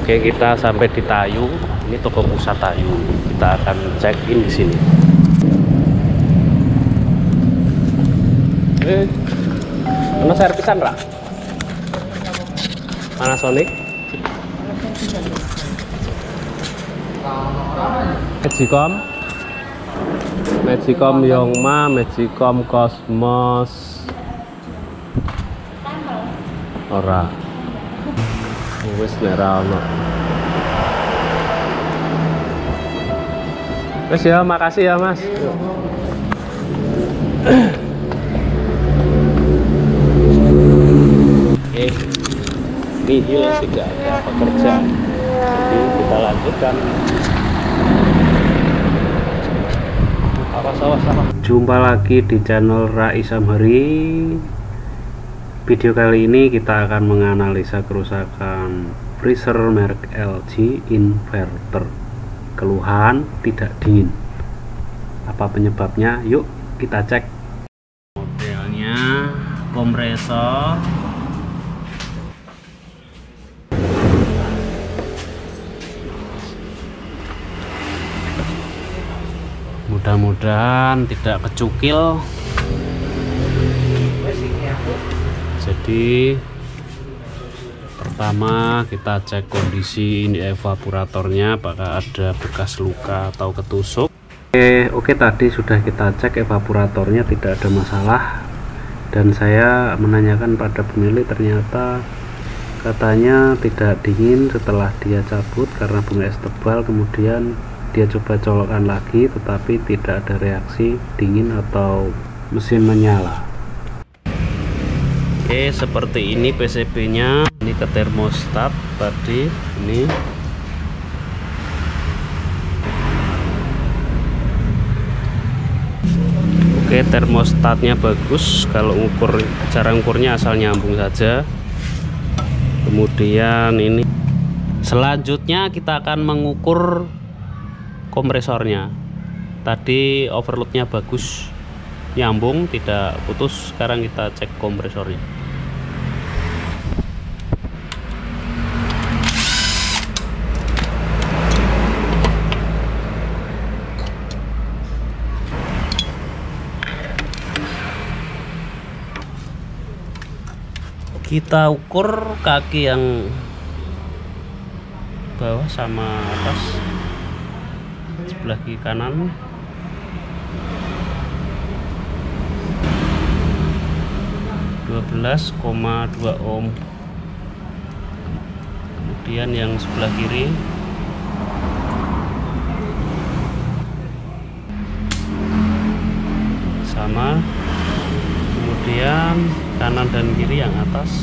Oke, kita sampai di Tayu. Ini toko pusat Tayu. Kita akan check in di sini. Ono servisan ra? Panasonic? Magicom Yongma, Magicom Cosmos. Ora. Wis nek ra ono. Wis ya, makasih ya, Mas. Ini tidak ada pekerjaan, jadi kita lanjutkan. Awas. Jumpa lagi di channel Rais Amhari. Video kali ini kita akan menganalisa kerusakan freezer merek LG inverter. Keluhan tidak dingin. Apa penyebabnya? Yuk kita cek. Modelnya kompresor. Mudah-mudahan tidak kecukil. Jadi pertama kita cek kondisi ini evaporatornya, apakah ada bekas luka atau ketusuk. Oke, tadi sudah kita cek evaporatornya, tidak ada masalah. Dan saya menanyakan pada pemilik, ternyata katanya tidak dingin setelah dia cabut karena bunga es tebal. Kemudian dia coba colokkan lagi, tetapi tidak ada reaksi dingin atau mesin menyala. Oke, seperti ini PCB nya. Ini ke termostat tadi. Ini oke, termostatnya bagus. Kalau ukur, cara ukurnya asal nyambung saja. Kemudian ini selanjutnya kita akan mengukur kompresornya. Tadi overloadnya bagus, nyambung, tidak putus. Sekarang kita cek kompresornya. Kita ukur kaki yang bawah sama atas, sebelah kiri kanan. (12,2 ohm). Kemudian yang sebelah kiri sama. Kemudian kanan dan kiri yang atas.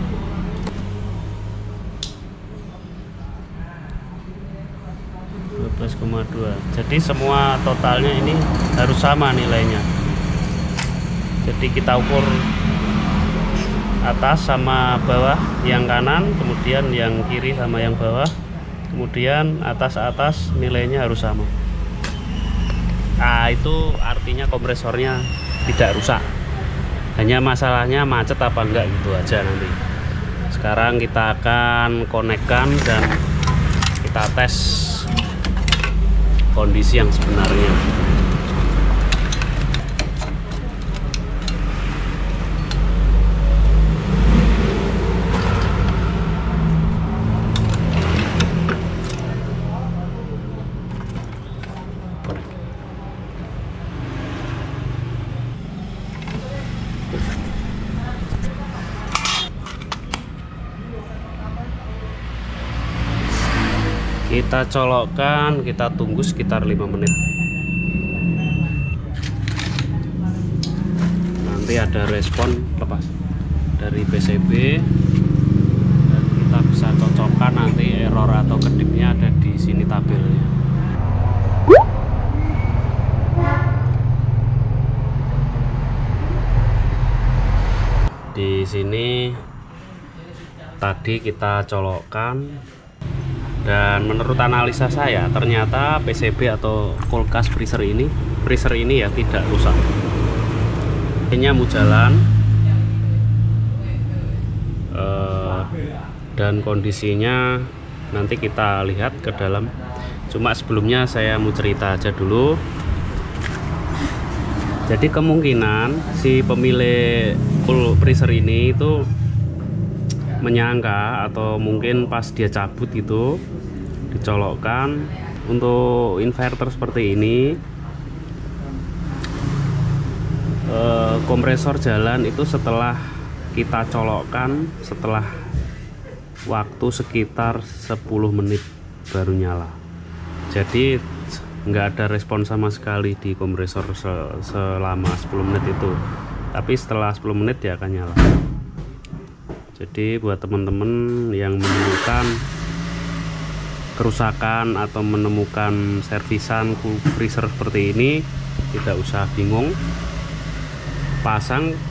Jadi semua totalnya ini harus sama nilainya. Jadi kita ukur atas sama bawah yang kanan, kemudian yang kiri sama yang bawah, kemudian atas nilainya harus sama. Nah, itu artinya kompresornya tidak rusak. Hanya masalahnya macet apa enggak gitu aja nanti. Sekarang kita akan konekkan dan kita tes kondisi yang sebenarnya. Kita colokkan, kita tunggu sekitar 5 menit. Nanti ada respon lepas dari PCB dan kita bisa cocokkan nanti error atau kedipnya ada di sini tabelnya. Di sini tadi kita colokkan. Dan menurut analisa saya, ternyata PCB atau kulkas freezer ini ya tidak rusak. Ini mau jalan dan kondisinya nanti kita lihat ke dalam. Cuma sebelumnya saya mau cerita aja dulu. Jadi kemungkinan si pemilik cool freezer ini itu menyangka, atau mungkin pas dia cabut gitu dicolokkan untuk inverter seperti ini, kompresor jalan itu setelah kita colokkan, setelah waktu sekitar 10 menit baru nyala. Jadi nggak ada respon sama sekali di kompresor selama 10 menit itu, tapi setelah 10 menit dia akan nyala. Jadi buat teman-teman yang menemukan kerusakan atau menemukan servisan cool freezer seperti ini, tidak usah bingung, pasang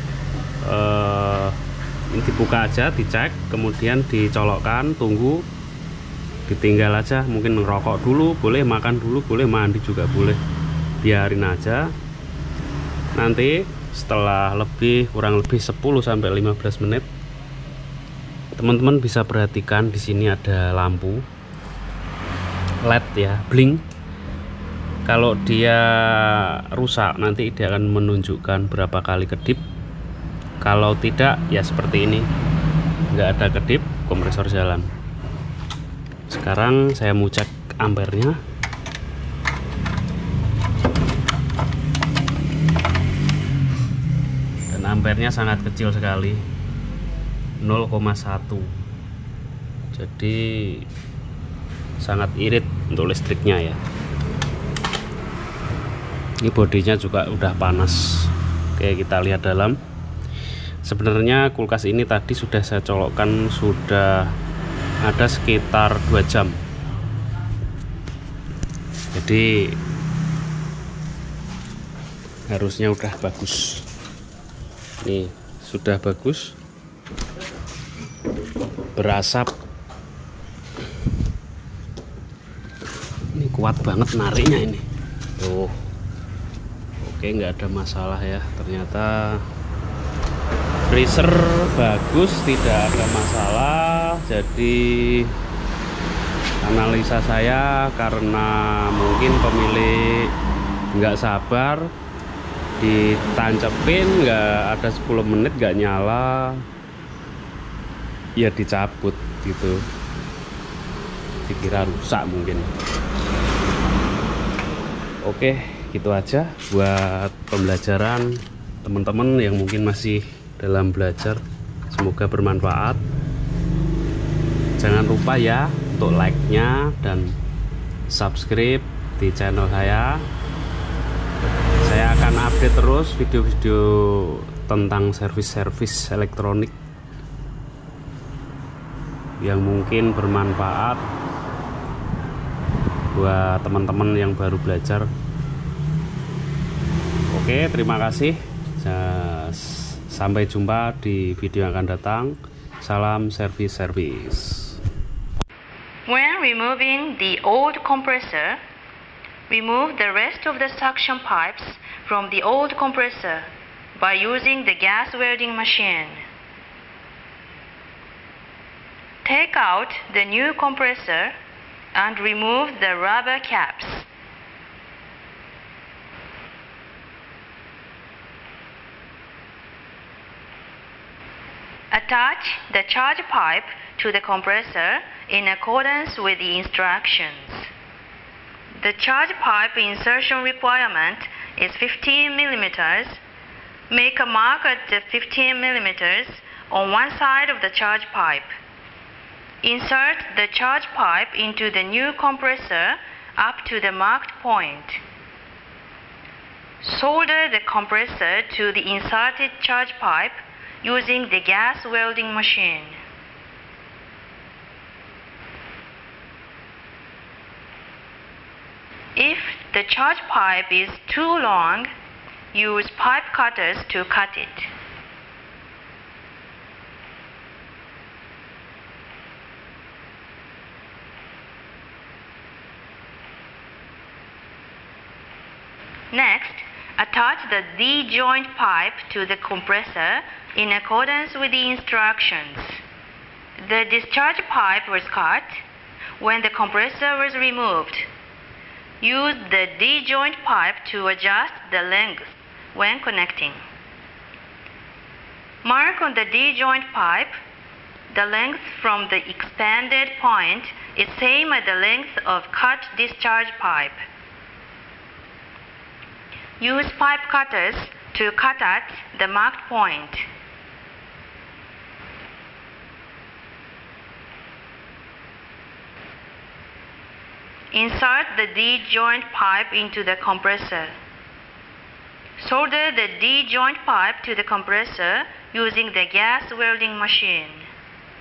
dibuka aja, dicek, kemudian dicolokkan, tunggu, ditinggal aja, mungkin ngerokok dulu boleh, makan dulu boleh, mandi juga boleh, biarin aja. Nanti setelah kurang lebih 10-15 menit, teman-teman bisa perhatikan di sini ada lampu LED ya, blink. Kalau dia rusak nanti dia akan menunjukkan berapa kali kedip. Kalau tidak ya seperti ini, nggak ada kedip, kompresor jalan. Sekarang saya mau cek ampernya. Dan ampernya sangat kecil sekali, 0,1. Jadi sangat irit untuk listriknya ya. Ini bodinya juga udah panas. Oke, kita lihat dalam. Sebenarnya kulkas ini tadi sudah saya colokkan, sudah ada sekitar 2 jam. Jadi harusnya udah bagus. Nih, sudah bagus. Berasap. Ini kuat banget nariknya ini. Tuh. Oke, nggak ada masalah ya. Ternyata freezer bagus, tidak ada masalah. Jadi analisa saya, karena mungkin pemilik nggak sabar, ditancepin, nggak ada 10 menit nggak nyala, ya dicabut gitu, dikira rusak mungkin. Oke, gitu aja buat pembelajaran teman-teman yang mungkin masih dalam belajar. Semoga bermanfaat. Jangan lupa ya untuk like-nya dan subscribe di channel saya. Saya akan update terus video-video tentang servis-servis elektronik yang mungkin bermanfaat buat teman-teman yang baru belajar. Oke, terima kasih. Sampai jumpa di video yang akan datang. Salam servis-servis. When removing the old compressor, remove the rest of the suction pipes from the old compressor by using the gas welding machine. Take out the new compressor and remove the rubber caps. Attach the charge pipe to the compressor in accordance with the instructions. The charge pipe insertion requirement is 15 millimeters. Make a mark at the 15 millimeters on one side of the charge pipe. Insert the charge pipe into the new compressor up to the marked point. Solder the compressor to the inserted charge pipe using the gas welding machine. If the charge pipe is too long, use pipe cutters to cut it. Next, attach the D-joint pipe to the compressor in accordance with the instructions. The discharge pipe was cut when the compressor was removed. Use the D-joint pipe to adjust the length when connecting. Mark on the D-joint pipe the length from the expanded point is same as the length of cut discharge pipe. Use pipe cutters to cut at the marked point. Insert the D-joint pipe into the compressor. Solder the D-joint pipe to the compressor using the gas welding machine.